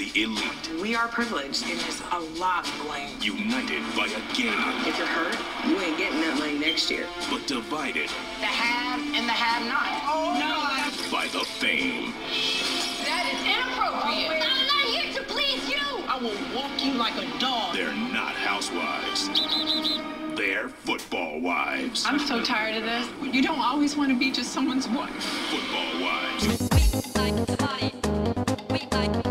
the elite. We are privileged, and there's a lot of blame. United by a game. If you're hurt, you ain't getting that money next year. But divided. The have and the have-not. Oh, no. By the fame. That is inappropriate. I'm not here to please you. I will walk you like a dog. They're not housewives. They're football wives. I'm so tired of this. You don't always want to be just someone's wife. Football wives. We like the party. We like